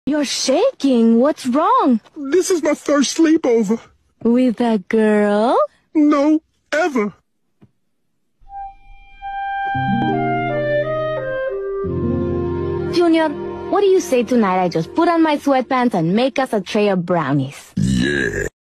You're shaking. What's wrong? This is my first sleepover. With a girl? No, ever. Junior, what do you say tonight I just put on my sweatpants and make us a tray of brownies? Yeah.